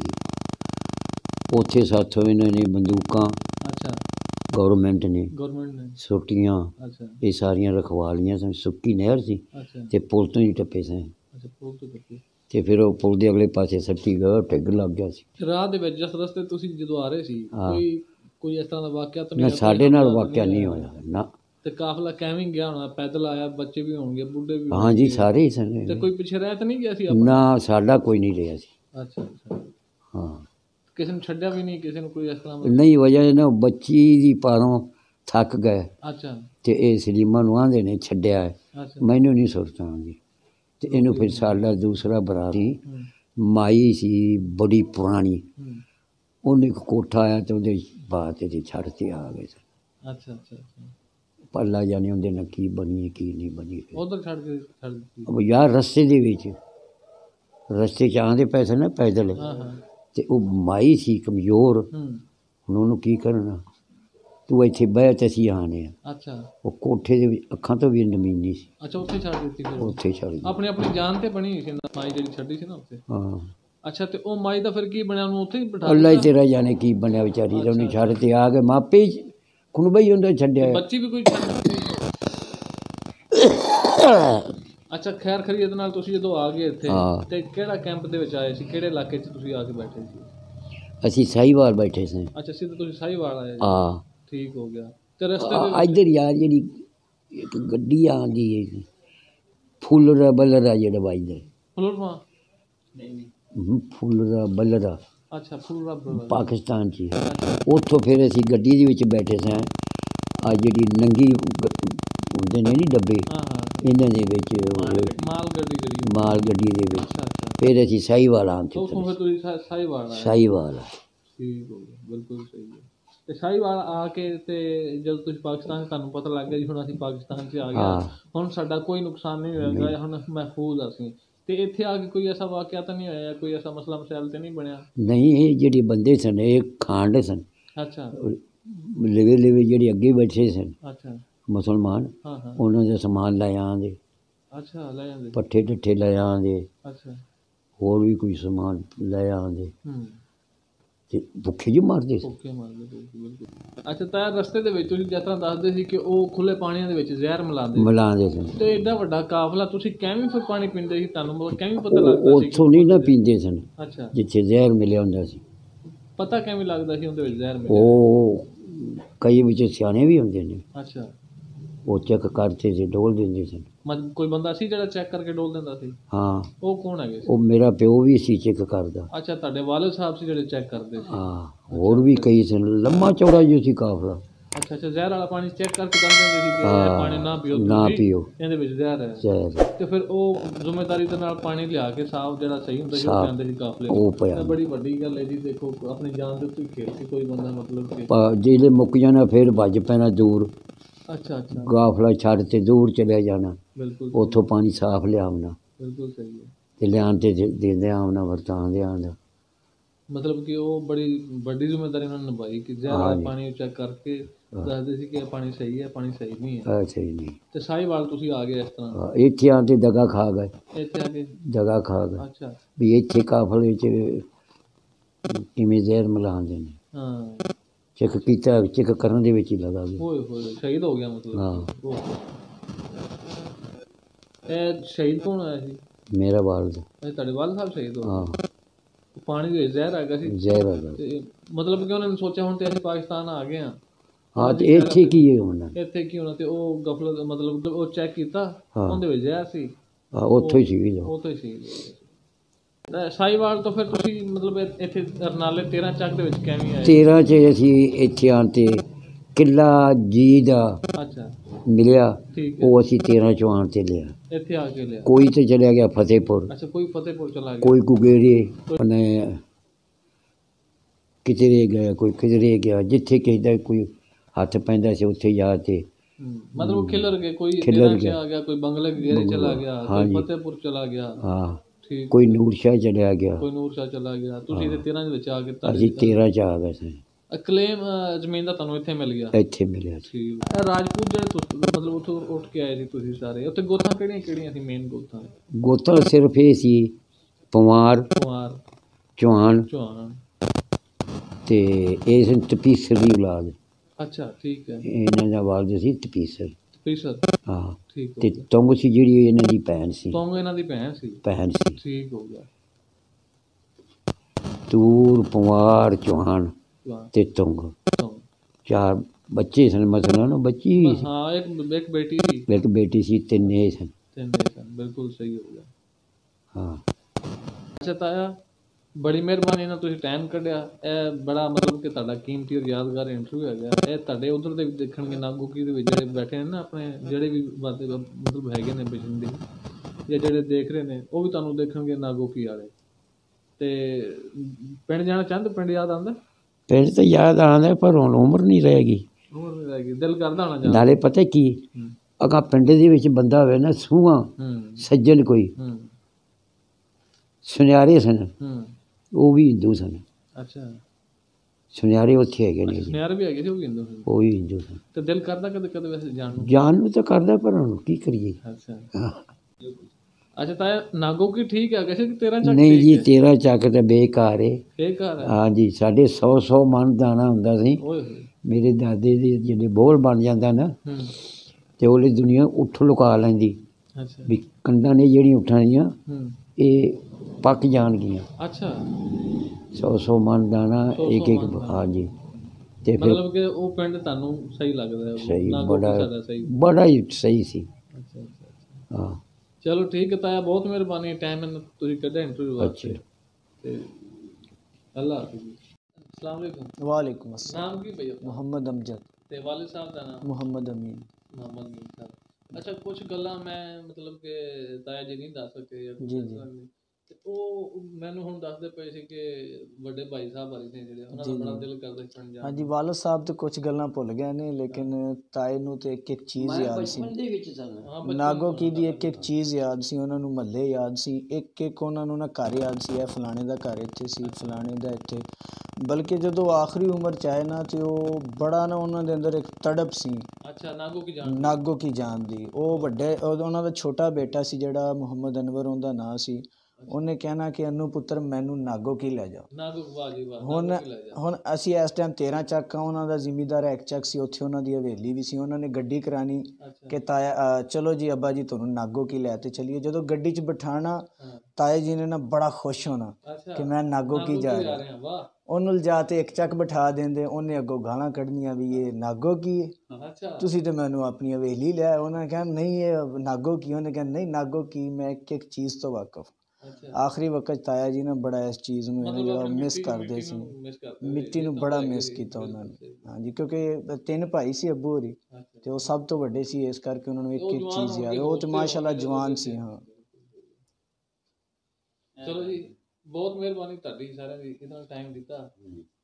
ਉੱਥੇ ਸਾਥੋਂ ਇਹਨਾਂ ਨੇ ਬੰਦੂਕਾਂ
ਅੱਛਾ,
ਗੌਰਮੈਂਟ ਨੇ
ਗਵਰਨਮੈਂਟ ਨੇ?
ਸੁੱਟੀਆਂ,
ਅੱਛਾ
ਇਹ ਸਾਰੀਆਂ ਰਖਵਾ ਲਈਆਂ ਸਨ। ਸੁੱਕੀ ਨਹਿਰ ਸੀ
ਅੱਛਾ
ਤੇ ਪੁਲ ਤੋਂ ਹੀ ਟੱਪੇ ਸਨ,
ਅੱਛਾ। ਪੁਲ ਤੋਂ ਟੱਪੇ
ਤੇ ਫਿਰ ਉਹ ਪੁਲ ਦੇ ਅਗਲੇ ਪਾਸੇ ਸੱਟੀ ਗਿਆ, ਡਿੱਗ ਲੱਗ ਗਿਆ ਸੀ।
ਰਾਹ ਦੇ ਵਿੱਚ ਜਿਸ ਰਸਤੇ ਤੁਸੀਂ ਜਦੋਂ ਆ ਰਹੇ ਸੀ,
ਹਾਂ।
ਕੋਈ ਕੋਈ ਇਸ ਤਰ੍ਹਾਂ ਦਾ ਵਾਕਿਆ ਤਾਂ
ਨਾ
ਨਹੀਂ ਹੋਇਆ?
ਸਾਡੇ ਨਾਲ ਵਾਕਿਆ ਨਹੀਂ ਹੋਇਆ ਨਾ।
ਤੇ ਕਾਫਲਾ ਕਿਵੇਂ ਗਿਆ ਹੋਣਾ? ਪੈਦਲ ਆਇਆ, ਬੱਚੇ ਵੀ ਹੋਣਗੇ, ਬੁੱਢੇ ਵੀ
ਹਾਂ ਜੀ,
ਹੋਣਗੇ।
ਸਾਰੇ ਹੀ
ਤੇ
ਸਨ।
ਕੋਈ ਪਿੱਛੇ ਰਹਿ ਤਾਂ ਨਹੀਂ ਗਿਆ ਸੀ ਆਪਣਾ?
ਨਾ, ਸਾਡਾ ਕੋਈ ਨਹੀਂ ਰਿਹਾ ਸੀ।
ਅੱਛਾ ਅੱਛਾ।
ਹਾਂ,
ਕਿਸੇ ਨੂੰ ਛੱਡਿਆ ਵੀ ਨਹੀਂ, ਕਿਸੇ ਨੂੰ ਕੋਈ ਇਸ ਤਰ੍ਹਾਂ?
ਨਹੀਂ, ਵਜ੍ਹਾ ਇਹ ਨਾ ਬੱਚੀ ਦੀ ਪਾਰੋਂ ਥੱਕ ਗਏ
ਅੱਛਾ
ਤੇ ਇਹ ਸਲੀਮਾਂ ਨੂੰ ਆਂਦੇ ਨੇ ਛੱਡਿਆ ਹੈ।
ਅੱਛਾ।
ਮੈਨੂੰ ਨਹੀਂ ਸੁਰਤ ਆਉਂਦੀ ਤੇ ਇਹਨੂੰ ਫਿਰ ਸਾਡਾ ਦੂਸਰਾ ਭਰਾ ਸੀ,
ਹੂੰ,
ਮਾਈ ਸੀ ਬੜੀ ਪੁਰਾਣੀ,
ਹੂੰ,
ਉਹਨੇ ਇੱਕ ਕੋਠਾ ਆਇਆ ਤੇ ਉਹਦੇ ਬਾਤ ਤੇ ਛੱਡ ਤੇ ਆ ਗਏ ਸਨ।
ਅੱਛਾ ਅੱਛਾ ਅੱਛਾ।
ਪੱਲਾ ਜਾਣੇ ਉਹਦੇ ਨਾਲ ਕੀ ਬਣੀ ਕੀ ਨਹੀਂ ਬਣੀ। ਫਿਰ
ਉਧਰ ਛੱਡ ਕੇ ਛੱਡ ਦਿੱਤੀ?
ਉਹ ਯਾਰ ਰਸਤੇ ਦੇ ਵਿੱਚ ਰਸਤੇ 'ਚ ਆਉਂਦੇ ਪਏ ਸਨ ਨਾ ਪੈਦਲ,
ਹਾਂ ਹਾਂ।
ਤੇ ਉਹ ਮਾਈ ਸੀ ਕਮਜ਼ੋਰ,
ਹੂੰ,
ਹੁਣ ਉਹਨੂੰ ਕੀ ਕਰਨਾ, ਤੂੰ ਇੱਥੇ ਬਹਿ ਤੇ ਅਸੀਂ ਆਣੇ ਆ।
ਅੱਛਾ
ਉਹ ਕੋਠੇ ਦੇ ਵਿੱਚ ਅੱਖਾਂ ਤੋਂ ਵੀ ਨਮੀਨੀ ਸੀ,
ਅੱਛਾ। ਉੱਥੇ ਛੱਡ ਦਿੱਤੀ ਫਿਰ?
ਉੱਥੇ ਛੱਡ ਦਿੱਤੀ।
ਆਪਣੀ ਆਪਣੀ ਜਾਨ ਤੇ ਬਣੀ ਹੋਈ ਸੀ ਨਾ ਮਾਈ ਜਿਹੜੀ ਛੱਡੀ ਸੀ ਨਾ ਉੱਥੇ?
ਹਾਂ,
ਅੱਛਾ। ਤੇ ਉਹ ਮਾਈ ਦਾ ਫਿਰ ਕੀ ਬਣਿਆ, ਉਹਨੂੰ ਉੱਥੇ ਹੀ ਬਿਠਾ
ਅੱਲਾ ਹੀ
ਦਿੱਤਾ?
ਤੇਰਾ ਜਾਣੇ ਕੀ ਬਣਿਆ ਵਿਚਾਰੀ ਦਾ, ਉਹਨੇ ਛੱਡ ਤੇ ਆ ਕੇ ਮਾਪੇ ਖੁਣ ਬਈ ਹੁੰਦਾ ਛੱਡਿਆ।
ਬੱਚੀ ਵੀ ਕੋਈ ਛੱਡ ਦਿੱਤੀ? ਅੱਛਾ, ਖੈਰ ਖਰੀ ਇਹਦੇ ਨਾਲ ਤੁਸੀਂ ਜਦੋਂ ਆ ਗਏ ਇੱਥੇ,
ਹਾਂ।
ਤੇ ਕਿਹੜਾ ਕੈਂਪ ਦੇ ਵਿੱਚ ਆਏ ਸੀ, ਕਿਹੜੇ ਇਲਾਕੇ 'ਚ ਤੁਸੀਂ ਆ ਕੇ ਬੈਠੇ ਸੀ?
ਅਸੀਂ ਸਾਹੀਵਾਲ ਬੈਠੇ ਸੀ।
ਅੱਛਾ, ਸਿੱਧਾ ਤੁਸੀਂ ਸਾਹੀਵਾਲ ਆਏ ਜੀ।
ਆ
ਠੀਕ ਹੋ ਗਿਆ। ਤੇ ਰਸਤੇ ਦੇ
ਆ-
ਵਿੱਚ
ਇੱਧਰ ਯਾਰ ਜਿਹੜੀ ਇੱਕ ਗੱਡੀ ਆਉਂਦੀ ਹੈ ਫੁੱਲਰਾ ਬਲਰਾ ਜਿਹੜਾ ਵੱਜਦਾ,
ਫੁਲਰਵਾ?
ਹਮ, ਫੁੱਲਰਾ ਬਲਰਾ
ਅੱਛਾ, ਫੁਲ ਰੱਬ।
ਪਾਕਿਸਤਾਨ 'ਚ ਹੀ। ਉੱਥੋਂ ਫਿਰ ਅਸੀਂ ਗੱਡੀ ਦੇ ਵਿੱਚ ਬੈਠੇ ਸਾਂ, ਆ ਜਿਹੜੀ ਨੰਗੀ ਗ- ਹੁੰਦੇ ਨੇ ਨਹੀਂ ਡੱਬੇ,
ਹਾਂ ਹਾਂ।
ਇਹਨਾਂ ਦੇ ਵਿੱਚ ਉਹ
ਮਾਲ ਗੱਡੀ ਜਿਹੜੀ?
ਮਾਲ ਗੱਡੀ ਦੇ ਵਿੱਚ।
ਅੱਛਾ ਅੱਛਾ।
ਫਿਰ ਅਸੀਂ ਸਾਹੀਵਾਲ ਆਉਣ
ਤੋਂ
ਤੇ
ਫਿਰ ਤੁਸੀਂ ਸਾ- ਸਾਹੀਵਾਲ ਆਏ?
ਸਾਹੀਵਾਲ
ਠੀਕ ਹੋ ਗਿਆ, ਬਿਲਕੁਲ ਸਹੀ ਹੈ। ਤੇ ਸਾਹੀਵਾਲ ਆ ਕੇ ਤੇ ਜਦੋਂ ਤੁਸੀਂ ਪਾਕਿਸਤਾਨ, ਤੁਹਾਨੂੰ ਪਤਾ ਲੱਗ ਗਿਆ ਜੀ ਹੁਣ ਅਸੀਂ ਪਾਕਿਸਤਾਨ 'ਚ ਆ ਗਏ,
ਹਾਂ।
ਹੁਣ ਸਾਡਾ ਕੋਈ ਨੁਕਸਾਨ ਨਹੀਂ ਹੋਏਗਾ, ਹੁਣ ਮਹਿਫੂਜ਼ ਅਸੀਂ। ਤੇ ਇੱਥੇ ਆ ਕੇ ਕੋਈ ਐਸਾ ਵਾਕਿਆ ਤਾਂ ਨਹੀਂ ਹੋਇਆ, ਕੋਈ ਐਸਾ ਮਸਲਾ ਮਸੈਲ ਤੇ ਨਹੀਂ ਬਣਿਆ?
ਨਹੀਂ, ਇਹ ਜਿਹੜੇ ਬੰਦੇ ਸਨ ਇਹ ਖਾਂਡ ਸਨ,
ਅੱਛਾ
ਲਿਵੇ ਲਿਵੇ ਜਿਹੜੇ ਅੱਗੇ ਬੈਠੇ ਸਨ
ਅੱਛਾ।
ਮੁਸਲਮਾਨ,
ਹਾਂ ਹਾਂ।
ਉਹਨਾਂ ਦਾ ਸਮਾਨ ਲੈ ਆਉਂਦੇ,
ਅੱਛਾ, ਲੈ ਜਾਂਦੇ?
ਪੱਠੇ ਢੱਠੇ ਲੈ ਆਉਂਦੇ,
ਅੱਛਾ।
ਹੋਰ ਵੀ ਕੋਈ ਸਮਾਨ ਲੈ ਆਉਂਦੇ
ਹੂੰ,
ਤੇ ਭੁੱਖੇ ਜਿਹੇ ਮਰਦੇ ਸੀ।
ਓਕੇ ਮਾਰਦੇ ਸੀ ਬਿਲਕੁਲ। ਅੱਛਾ, ਤਾਂ ਰਸਤੇ ਦੇ ਵਿੱਚ ਤੁਸੀਂ ਜਿਸ ਤਰ੍ਹਾਂ ਦੱਸਦੇ ਸੀ ਕਿ ਉਹ ਖੁੱਲੇ ਪਾਣੀਆਂ ਦੇ ਵਿੱਚ ਜ਼ਹਿਰ ਮਿਲਾਉਂਦੇ ਸੀ।
ਮਿਲਾਉਂਦੇ ਸਨ।
ਤੇ ਐਡਾ ਵੱਡਾ ਕਾਫਲਾ, ਤੁਸੀਂ ਕਿਵੇਂ ਫਿਰ ਪਾਣੀ ਪੀਂਦੇ ਸੀ? ਤੁਹਾਨੂੰ ਮਤਲਬ ਕਿਵੇਂ ਪਤਾ ਲੱਗਦਾ ਸੀ?
ਉੱਥੋਂ ਨਹੀਂ ਨਾ ਪੀਂਦੇ ਸਨ,
ਅੱਛਾ।
ਜਿੱਥੇ ਜ਼ਹਿਰ ਮਿਲਿਆ ਹੁੰਦਾ ਸੀ।
ਪਤਾ ਕਿਵੇਂ ਲੱਗਦਾ ਸੀ ਉਹਦੇ ਵਿੱਚ ਜ਼ਹਿਰ ਮਿਲਿਆ?
ਉਹ ਕਈ ਵਿੱਚ ਸਿਆਣੇ ਵੀ ਹੁੰਦੇ ਨੇ,
ਅੱਛਾ।
ਉਹ ਚੈੱਕ ਕਰਦੇ ਸੀ, ਡੋਲ ਦਿੰਦੇ ਸਨ।
ਮਤਲਬ ਕੋਈ ਬੰਦਾ ਸੀ ਜਿਹੜਾ ਚੈੱਕ ਕਰਕੇ ਡੋਲ ਦਿੰਦਾ ਸੀ?
ਹਾਂ,
ਉਹ ਕੌਣ ਹੈਗੇ ਸੀ?
ਉਹ ਮੇਰਾ ਪਿਓ ਵੀ ਸੀ ਚੈੱਕ ਕਰਦਾ।
ਅੱਛਾ, ਤੁਹਾਡੇ ਵਾਲਿਦ ਸਾਹਿਬ ਸੀ ਜਿਹੜੇ ਚੈੱਕ ਕਰਦੇ ਸੀ?
ਹਾਂ, ਹੋਰ ਵੀ ਕਈ ਸਨ, ਲੰਮਾ ਚੌੜਾ ਜੋ ਸੀ ਕਾਫਲਾ।
ਅੱਛਾ ਅੱਛਾ। ਜ਼ਹਿਰ ਵਾਲਾ ਪਾਣੀ ਚੈੱਕ ਕਰਕੇ ਦੱਸ ਦਿੰਦੇ ਸੀ ਕਿ ਇਹ
ਹਾਂ,
ਪਾਣੀ ਨਾ ਪੀਓ
ਨਾ
ਤੁਸੀਂ,
ਪੀਓ,
ਇਹਦੇ ਵਿੱਚ ਜ਼ਹਿਰ ਹੈ।
ਜ਼ਹਿਰ
ਤੇ ਫਿਰ ਉਹ ਜ਼ਿੰਮੇਵਾਰੀ ਦੇ ਨਾਲ ਪਾਣੀ ਲਿਆ ਕੇ ਸਾਫ ਜਿਹੜਾ ਸਹੀ ਹੁੰਦਾ ਸੀ ਉਹ
ਸਾਫ਼,
ਕਹਿੰਦੇ ਸੀ ਕਾਫਲੇ
ਉਹ
ਨੂੰ।
ਪਿਆ।
ਇਹ ਬੜੀ ਵੱਡੀ ਗੱਲ ਹੈ ਜੀ। ਦੇਖੋ ਆਪਣੀ ਜਾਨ ਦੇ ਉੱਤੇ ਖੇਡ ਕੇ ਕੋਈ ਬੰਦਾ ਮਤਲਬ ਕਿ।
ਜਿਹੜੇ ਮੁੱਕ ਜਾਣਾ ਫਿਰ ਭੱਜ ਪੈਣਾ ਦੂਰ,
ਅੱਛਾ ਅੱਛਾ।
ਕਾਫਲਾ ਛੱਡ ਤੇ ਦੂਰ ਚਲਿਆ ਜਾਣਾ,
ਬਿਲਕੁਲ
ਉੱਥੋਂ ਪਾਣੀ ਸਾਫ਼ ਲਿਆਉਣਾ
ਬਿਲਕੁਲ ਸਹੀ ਹੈ।
ਤੇ ਲਿਆਉਣ ਤੇ ਦੇ- ਦਿੰਦੇ ਆਉਣਾ, ਵਰਤਾਉਂਦੇ ਆਉਂਦਾ।
ਮਤਲਬ ਕਿ ਉਹ ਬੜੀ ਵੱਡੀ ਜ਼ਿੰਮੇਵਾਰੀ ਉਹਨਾਂ ਨੇ ਨਿਭਾਈ ਕਿ ਜ਼ਹਿਰ ਵਾਲਾ
ਹਾਂਜੀ।
ਪਾਣੀ ਚੈੱਕ ਕਰਕੇ ਦੱਸਦੇ ਸੀ ਕਿ ਇਹ ਪਾਣੀ ਸਹੀ ਹੈ, ਪਾਣੀ ਸਹੀ ਨਹੀਂ ਹੈ।
ਅੱਛਾ ਜੀ, ਨਹੀਂ
ਤੇ ਸਾਹੀਵਾਲ ਤੁਸੀਂ ਆ ਗਏ ਇਸ ਤਰ੍ਹਾਂ?
ਹਾਂ, ਇੱਥੇ ਆਉਣ ਤੇ ਦਗਾ ਖਾ ਗਏ,
ਇੱਥੇ ਆ ਕੇ?
ਦਗਾ ਖਾ ਗਏ
ਅੱਛਾ।
ਵੀ ਇੱਥੇ ਕਾਫਲੇ 'ਚ ਕਿਵੇਂ ਜ਼ਹਿਰ ਮਿਲਾਉਂਦੇ ਨੇ।
ਹਾਂ।
ਚੈੱਕ ਕੀਤਾ, ਚੈੱਕ ਕਰਨ ਦੇ ਵਿੱਚ ਹੀ ਲਗਾ ਗਿਆ।
ਹੋਏ ਹੋਏ ਸ਼ਹੀਦ ਹੋ ਗਿਆ ਮਤਲਬ?
ਹਾਂ।
ਉਹ ਇਹ ਸ਼ਹੀਦ ਕੌਣ ਹੋਇਆ ਸੀ?
ਮੇਰਾ ਵਾਲਦ।
ਇਹ ਤੁਹਾਡੇ ਵਾਲ ਸਾਹਿਬ ਸ਼ਹੀਦ ਹੋ ਗਏ?
ਹਾਂ,
ਪਾਣੀ ਦੇ ਵਿੱਚ ਜ਼ਹਿਰ ਹੈਗਾ ਸੀ
ਜ਼ਹਿਰ ਹੈਗਾ।
ਤੇ ਮਤਲਬ ਕਿ ਉਹਨਾਂ ਨੇ ਸੋਚਿਆ ਹੁਣ ਤੇ ਅਸੀਂ ਪਾਕਿਸਤਾਨ ਆ ਗਏ ਹਾਂ,
ਹਾਂ ਤੇ ਇੱਥੇ ਕੀ ਹੈ ਹੁਣ?
ਇੱਥੇ ਕੀ ਹੋਣਾ, ਤੇ ਉਹ ਗਫਲਤ ਮਤਲਬ ਉਹ ਚੈੱਕ ਕੀਤਾ,
ਹਾਂ।
ਉਹਦੇ ਵਿੱਚ ਜ਼ਹਿਰ ਸੀ।
ਹਾਂ ਉੱਥੋਂ ਹੀ ਸੀ ਜੋ।
ਉੱਥੋਂ ਹੀ ਸੀ। ਤੇ ਸਾਹੀਵਾਲ ਤੋਂ ਫਿਰ ਤੁਸੀਂ ਮਤਲਬ ਇੱਥੇ ਅਰਨਾਲੇ ਤੇਰਾਂ ਚੱਕ ਦੇ ਵਿੱਚ ਕਿਵੇਂ ਆਏ?
ਤੇਰਾਂ 'ਚ ਅਸੀਂ ਇੱਥੇ ਆਉਣ 'ਤੇ ਕਿੱਲਾ ਜੀ ਦਾ
ਅੱਛਾ
ਮਿਲਿਆ,
ਠੀਕ ਹੈ,
ਉਹ ਅਸੀਂ ਤੇਰਾਂ 'ਚੋਂ ਆਉਣ 'ਤੇ ਲਿਆ।
ਇੱਥੇ ਆ ਕੇ ਲਿਆ।
ਕੋਈ ਤੇ ਚਲਿਆ ਗਿਆ ਫਤਿਹਪੁਰ,
ਅੱਛਾ, ਕੋਈ ਫਤਿਹਪੁਰ ਚਲਾ ਗਿਆ,
ਕੋਈ ਗੁਗੇਰੇ ਆਪਣੇ ਕਿਧਰੇ ਗਿਆ, ਕੋਈ ਕਿਧਰੇ ਗਿਆ, ਜਿੱਥੇ ਕਿਸੇ ਦਾ ਕੋਈ ਹੱਥ ਪੈਂਦਾ ਸੀ ਉੱਥੇ ਜਾ ਕੇ
ਹੂੰ, ਮਤਲਬ ਖਿਲਰ ਗਏ, ਕੋਈ
ਖਿਲਰ
ਤੇਰਾਂ 'ਚ
ਗਿਆ।
ਆ ਗਿਆ, ਕੋਈ ਬੰਗਲੇ ਗੇਰੇ ਚਲਾ ਗਿਆ, ਕੋਈ
ਹਾਂਜੀ।
ਫਤਿਹਪੁਰ ਚਲਾ ਗਿਆ,
ਹਾਂ,
ਠੀਕ,
ਕੋਈ ਨੂਰਸ਼ਾਹ ਚਲਿਆ ਗਿਆ।
ਕੋਈ ਨੂਰਸ਼ਾਹ ਚਲਾ ਗਿਆ। ਤੁਸੀਂ ਤੇ ਤੇਰਾਂ ਦੇ ਵਿੱਚ ਆ ਕੇ
ਅਸੀਂ ਤੇਰਾਂ 'ਚ ਆ ਗਏ ਸੀ।
ਕਲੇਮ ਜ਼ਮੀਨ ਦਾ ਤੁਹਾਨੂੰ ਇੱਥੇ ਮਿਲ ਗਿਆ?
ਇੱਥੇ ਮਿਲਿਆ ਸੀ।
ਠੀਕ। ਇਹ ਰਾਜਪੂਤ ਜਿਹੜੇ ਤੁਸੀਂ ਮਤਲਬ ਉੱਥੋਂ ਉੱਠ ਕੇ ਆਏ ਸੀ ਤੁਸੀਂ ਸਾਰੇ, ਉੱਥੇ ਗੋਥਾਂ ਕਿਹੜੀਆਂ ਕਿਹੜੀਆਂ ਸੀ ਮੇਨ ਗੋਥਾਂ?
ਗੋਤਾ ਸਿਰਫ ਇਹ ਸੀ ਪਵਾਰ,
ਕੁਮਾਰ,
ਚੌਹਾਨ
ਚੌਹਾਨ।
ਤੇ ਇਹ ਸੀ ਤਪੀਸਰ ਦੀ ਔਲਾਦ।
ਅੱਛਾ, ਠੀਕ ਹੈ।
ਇਹਨਾਂ ਦਾ ਵਾਲਦ ਸੀ ਤਪੀਸਰ।
ਤਪੀਸਰ,
ਹਾਂ।
ਠੀਕ ਹੋ
ਤੇ
ਗਿਆ।
ਤੁੰਗ ਸੀ ਜਿਹੜੀ ਇਹਨਾਂ ਦੀ ਭੈਣ ਸੀ।
ਤੁੰਗ ਇਹਨਾਂ ਦੀ ਭੈਣ ਸੀ।
ਭੈਣ ਸੀ।
ਠੀਕ ਹੋ ਗਿਆ।
ਤੂਰ, ਪਵਾਰ, ਚੌਹਾਨ
ਵਾਹ,
ਤੇ ਤੁੰਗ,
ਤੁੰਗ।
ਚਾਰ ਬੱਚੇ ਸਨ। ਮਸਲਾਂ ਬੱਚੀ ਵੀ ਸੀ,
ਹਾਂ, ਇੱਕ ਇੱਕ ਬੇਟੀ ਸੀ,
ਇੱਕ ਬੇਟੀ ਸੀ, ਤਿੰਨ ਇਹ ਸਨ।
ਤਿੰਨ ਸਨ। ਬਿਲਕੁਲ ਸਹੀ ਹੋ ਗਿਆ।
ਹਾਂ।
ਅੱਛਾ ਤਾਇਆ, ਬੜੀ ਮਿਹਰਬਾਨੀ ਨਾਲ ਤੁਸੀਂ ਟਾਈਮ ਕੱਢਿਆ। ਇਹ ਬੜਾ ਮਤਲਬ ਕਿ ਤੁਹਾਡਾ ਕੀਮਤੀ ਔਰ ਯਾਦਗਾਰ ਇੰਟਰਵਿਊ ਹੈਗਾ। ਇਹ ਤੁਹਾਡੇ ਉਧਰ ਦੇ ਦੇਖਣਗੇ ਨਾਗੋਕੀ ਦੇ ਵਿੱਚ ਜਿਹੜੇ ਬੈਠੇ ਨੇ ਨਾ, ਆਪਣੇ ਜਿਹੜੇ ਵੀ ਬੰਦੇ ਮਤਲਬ ਹੈਗੇ ਨੇ ਬਸ਼ਿੰਦੇ ਜਾਂ ਜਿਹੜੇ ਦੇਖ ਰਹੇ ਨੇ, ਉਹ ਵੀ ਤੁਹਾਨੂੰ ਦੇਖਣਗੇ ਨਾਗੋਕੀ ਵਾਲੇ। ਤੇ ਪਿੰਡ ਜਾਣਾ ਚਾਹੁੰਦੇ? ਪਿੰਡ ਯਾਦ ਆਉਂਦਾ?
ਪਿੰਡ ਤਾਂ ਯਾਦ ਆਉਂਦਾ, ਪਰ ਹੁਣ ਉਮਰ ਨਹੀਂ ਰਹੇਗੀ।
ਉਮਰ ਨਹੀਂ ਰਹਿ ਗਈ, ਦਿਲ ਕਰਦਾ ਹੋਣਾ ਜਾਣ।
ਨਾਲੇ ਪਤਾ ਕੀ, ਅਗਾ ਪਿੰਡ ਦੇ ਵਿੱਚ ਬੰਦਾ ਹੋਵੇ ਨਾ, ਸੂਹਾਂ
ਹੂੰ
ਸੱਜਣ ਕੋਈ
ਹੂੰ
ਸੁਨਿਆਰੇ ਸਨ,
ਹੂੰ
ਉਹ ਵੀ ਹਿੰਦੂ ਸਨ।
ਅੱਛਾ,
ਸੁਨਿਆਰੇ ਉੱਥੇ ਹੈਗੇ ਨੇ ਜੀ,
ਸੁਨਿਆਰ ਵੀ ਹੈਗੇ ਸੀ, ਉਹ ਵੀ ਹਿੰਦੂ ਸੀ।
ਉਹ ਵੀ ਹਿੰਦੂ ਸਨ।
ਤੇ ਦਿਲ ਕਰਦਾ ਕਦੇ ਕਦੇ ਵੈਸੇ ਜਾਣ ਨੂੰ?
ਜਾਣ ਨੂੰ ਤਾਂ ਕਰਦਾ, ਪਰ ਹੁਣ ਕੀ ਕਰੀਏ।
ਅੱਛਾ
ਹਾਂ।
ਅੱਛਾ ਤਾਇਆ, ਨਾਗੋਕੀ ਠੀਕ ਹੈ ਕਿ ਤੇਰਾਂ ਚੱਕ?
ਨਹੀਂ ਜੀ, ਤੇਰਾ ਚੱਕ ਤਾਂ ਬੇਕਾਰ ਏ।
ਇਹ ਘਰ ਹੈ?
ਹਾਂ ਜੀ, ਸਾਡੇ ਸੌ ਸੌ ਮਣ ਦਾਣਾ ਹੁੰਦਾ ਸੀ।
ਓਏ ਹੋਏ।
ਮੇਰੇ ਦਾਦੇ ਦੇ ਜਿਹੜੇ ਬੋਲ ਬਣ ਜਾਂਦਾ ਨਾ,
ਹੂੰ,
ਤੇ ਉਹਲੀ ਦੁਨੀਆ ਉੱਠ ਲੁਕਾ ਲੈਂਦੀ
ਅੱਛਾ।
ਵੀ ਕੰਧਾਂ ਨੇ ਜਿਹੜੀਆਂ ਉੱਠਣੀਆਂ
ਹੂੰ,
ਇਹ ਪੱਕ ਜਾਣਗੀਆਂ।
ਅੱਛਾ,
ਸੌ ਸੌ ਮਣ ਦਾਣਾ
ਸੌ
ਇੱਕ
ਸੌ
ਇੱਕ।
ਮਣ ਦਾਣਾ।
ਹਾਂ ਜੀ। ਤੇ ਫਿਰ
ਮਤਲਬ ਕਿ ਉਹ ਪਿੰਡ ਤੁਹਾਨੂੰ ਸਹੀ ਲੱਗਦਾ ਹੈ?
ਸਹੀ,
ਨਾਗੋਕੀ
ਬੜਾ
ਸਾਡਾ ਸਹੀ।
ਬੜਾ ਹੀ ਸਹੀ ਸੀ।
ਅੱਛਾ ਅੱਛਾ ਅੱਛਾ।
ਹਾਂ।
ਚਲੋ ਠੀਕ ਹੈ ਤਾਇਆ, ਬਹੁਤ ਮਿਹਰਬਾਨੀ ਟਾਈਮ ਮੈਨੂੰ ਤੁਸੀਂ ਕੱਢਿਆ ਇੰਟਰਵਿਊ ਵਾਸਤੇ।
ਅੱਛਾ।
ਤੇ ਅੱਲਾਹ ਹਾਫਿਜ਼। अस्सलाम वालेकुम।
वालेकुम अस्सलाम।
नाम की भैया?
मोहम्मद अमजद।
ਤੇ ਵਾਲਿਦ ਸਾਹਿਬ ਦਾ ਨਾਮ?
मोहम्मद अमीन।
ਮੁਹੰਮਦ ਮੀਰ ਸਾਹਿਬ। ਅੱਛਾ, ਕੁਝ ਗੱਲਾਂ ਮੈਂ ਮਤਲਬ ਕਿ ਤਾਇਆ ਜੀ ਨਹੀਂ ਦੱਸ ਸਕਦੇ ਜਾਂ ਕੁਛ
ਜੀ,
ਇਸ
ਜੀ।
ਤਰ੍ਹਾਂ ਦੀ। ਤੇ ਉਹ ਮੈਨੂੰ ਹੁਣ ਦੱਸਦੇ ਪਏ ਸੀ ਕਿ ਵੱਡੇ ਭਾਈ ਸਾਹਿਬ ਵਾਲੇ ਨੇ ਜਿਹੜੇ, ਉਹਨਾਂ ਦਾ
ਜੀ,
ਬੜਾ
ਜੀ।
ਦਿਲ ਕਰਦਾ ਸੀ ਪਿੰਡ ਜਾਣ
हाँ
ਨੂੰ।
जी, वालद साहब तो कुछ गल्लां भुल गए ने, लेकिन ताए ਨੂੰ ਤੇ ਇੱਕ ਇੱਕ ਚੀਜ਼ ਯਾਦ ਸੀ।
ਦੇ ਵਿੱਚ ਸਨ।
ਹਾਂ, ਬਚਪਨ
ਨਾਗੋਕੀ
ਤੋਂ
ਦੀ ਇੱਕ ਇੱਕ ਚੀਜ਼ ਯਾਦ ਸੀ ਉਹਨਾਂ ਨੂੰ, ਮਹੱਲੇ ਯਾਦ ਸੀ, ਇੱਕ ਇੱਕ ਉਹਨਾਂ ਨੂੰ ਨਾ ਘਰ ਯਾਦ ਸੀ, ਇਹ ਫਲਾਣੇ ਦਾ ਘਰ ਇੱਥੇ ਸੀ, ਫਲਾਣੇ ਦਾ ਇੱਥੇ। ਬਲਕਿ ਜਦੋਂ ਆਖਰੀ ਉਮਰ ਚ ਆਏ ਨਾ, ਤੇ ਉਹ ਬੜਾ ਨਾ ਉਹਨਾਂ ਦੇ ਅੰਦਰ ਇੱਕ ਤੜਪ ਸੀ
ਅੱਛਾ, ਨਾਗੋਕੀ ਜਾਣ ਦੀ।
ਨਾਗੋਕੀ ਜਾਣ ਦੀ। ਉਹ ਵੱਡੇ ਉਹ- ਉਹਨਾਂ ਦਾ ਛੋਟਾ ਬੇਟਾ ਸੀ ਜਿਹੜਾ ਮੁਹੰਮਦ ਅਨਵਰ ਉਹਦਾ ਨਾਂ ਸੀ। ਉਹਨੇ ਕਹਿਣਾ ਕਿ ਅਨੂ ਪੁੱਤਰ ਮੈਨੂੰ ਨਾਗੋਕੀ ਲੈ ਜਾਓ।
ਨਾਗੋ ਵਾਹ ਜੀ ਵਾਹ,
ਹੁਣ
ਨਾਗੋਕੀ ਲੈ ਜਾ।
ਹੁਣ ਅਸੀਂ ਇਸ ਟਾਈਮ ਤੇਰਾਂ ਚੱਕ ਆ, ਉਹਨਾਂ ਦਾ ਜ਼ਿਮੀਦਾਰ ਇੱਕ ਚੱਕ ਸੀ, ਉੱਥੇ ਉਹਨਾਂ ਦੀ ਹਵੇਲੀ ਵੀ ਸੀ। ਉਹਨਾਂ ਨੇ ਗੱਡੀ ਕਰਾਣੀ
ਅੱਛਾ,
ਕਿ ਤਾਇਆ ਅ, ਚਲੋ ਜੀ ਅੱਬਾ ਜੀ ਤੁਹਾਨੂੰ ਨਾਗੋਕੀ ਲੈ ਤੇ ਚਲੀਏ। ਜਦੋਂ ਗੱਡੀ 'ਚ ਬਿਠਾਣਾ,
ਹਾਂ,
ਤਾਏ ਜੀ ਨੇ ਨਾ ਬੜਾ ਖੁਸ਼ ਹੋਣਾ
ਅੱਛਾ
ਕਿ ਮੈਂ ਨਾਗੋਕੀ ਜਾ ਰਿਹਾ।
ਰਹੇ ਹਾਂ। ਵਾਹ,
ਉਹਨੂੰ ਲਿਜਾ ਤੇ ਇੱਕ ਚੱਕ ਬਿਠਾ ਦਿੰਦੇ, ਉਹਨੇ ਅੱਗੋਂ ਗਾਲਾਂ ਕੱਢਣੀਆਂ ਵੀ ਇਹ ਨਾਗੋਕੀ ਹੈ,
ਅੱਛਾ
ਤੁਸੀਂ ਤੇ ਮੈਨੂੰ ਆਪਣੀ ਹਵੇਲੀ ਲੈ। ਉਹਨਾਂ ਕਹਿਣਾ ਨਹੀਂ ਇਹ ਨਾਗੋਕੀ। ਉਹਨੇ ਕਹਿਣਾ ਨਹੀਂ ਨਾਗੋਕੀ, ਮੈਂ ਇੱਕ ਇੱਕ ਚੀਜ਼ ਤੋਂ ਵਾਕਫ।
ਅੱਛਾ।
ਆਖਰੀ ਵਕਤ ਤਾਇਆ ਜੀ ਨੇ ਬੜਾ ਇਸ ਚੀਜ਼ ਨੂੰ
ਮਤਲਬ
ਜਿਹੜਾ
ਆਪਣੀ
ਮਿਸ
ਮਿੱਟੀ-
ਕਰਦੇ
ਮਿੱਟੀ
ਸੀ,
ਨੂੰ miss ਕਰਦੇ
ਮਿੱਟੀ ਨੂੰ
ਸੀ,
ਬੜਾ
ਤਾਂ
ਮਿਸ
ਲੱਗੇ
ਕੀਤਾ ਉਹਨਾਂ ਨੇ।
ਬਿਲਕੁਲ ਸਹੀ।
ਹਾਂਜੀ, ਕਿਉਂਕਿ ਤਿੰਨ ਭਾਈ ਸੀ ਅੱਬੂ ਹੋਰੀ,
ਅੱਛਾ।
ਤੇ ਉਹ ਸਭ ਤੋਂ ਵੱਡੇ ਸੀ, ਇਸ ਕਰਕੇ ਉਹਨਾਂ ਨੂੰ ਇੱਕ
ਉਹ
ਇੱਕ
ਜਵਾਨ
ਚੀਜ਼
ਹੋ
ਯਾਦ।
ਗਏ,
ਉਹ ਤੇ
ਹੋ
ਮਾਸ਼ਾਅੱਲਾ
ਗਏ,
ਜਵਾਨ
ਹੋ
ਸੀ।
ਗਏ।
ਹਾਂ।
ਚਲੋ ਜੀ, ਬਹੁਤ ਮਿਹਰਬਾਨੀ ਤੁਹਾਡੀ ਸਾਰਿਆਂ ਦੀ, ਇਤਨਾ ਟਾਈਮ ਦਿੱਤਾ।